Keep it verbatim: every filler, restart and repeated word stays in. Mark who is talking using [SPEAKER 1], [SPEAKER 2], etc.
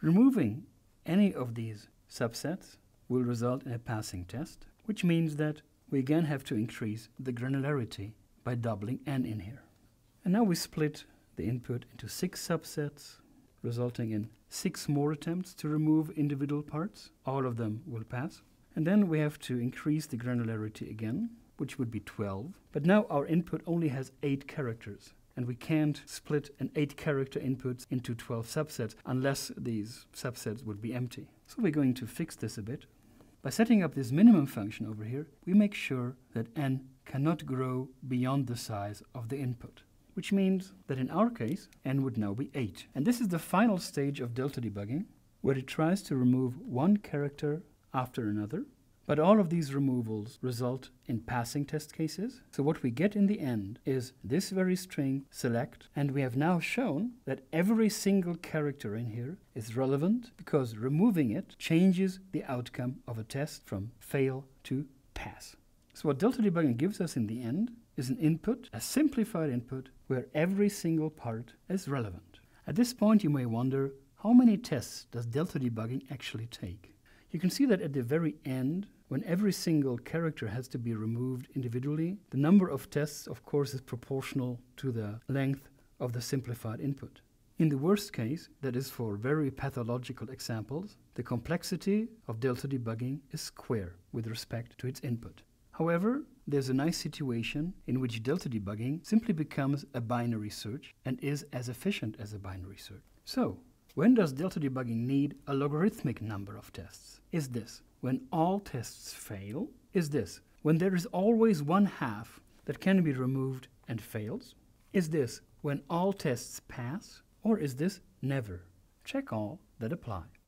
[SPEAKER 1] Removing any of these subsets will result in a passing test, which means that we again have to increase the granularity by doubling n in here. And now we split the input into six subsets, resulting in six more attempts to remove individual parts. All of them will pass. And then we have to increase the granularity again, which would be twelve. But now our input only has eight characters, and we can't split an eight character input into twelve subsets unless these subsets would be empty. So we're going to fix this a bit. By setting up this minimum function over here, we make sure that n cannot grow beyond the size of the input, which means that in our case, n would now be eight. And this is the final stage of delta debugging, where it tries to remove one character after another. But all of these removals result in passing test cases. So what we get in the end is this very string select, and we have now shown that every single character in here is relevant because removing it changes the outcome of a test from fail to pass. So what delta debugging gives us in the end is an input, a simplified input, where every single part is relevant. At this point you may wonder, how many tests does delta debugging actually take? You can see that at the very end, when every single character has to be removed individually, the number of tests, of course, is proportional to the length of the simplified input. In the worst case, that is for very pathological examples, the complexity of delta debugging is square with respect to its input. However, there's a nice situation in which delta debugging simply becomes a binary search and is as efficient as a binary search. So, when does delta debugging need a logarithmic number of tests? Is this when all tests fail? Is this when there is always one half that can be removed and fails? Is this when all tests pass? Or is this never? Check all that apply.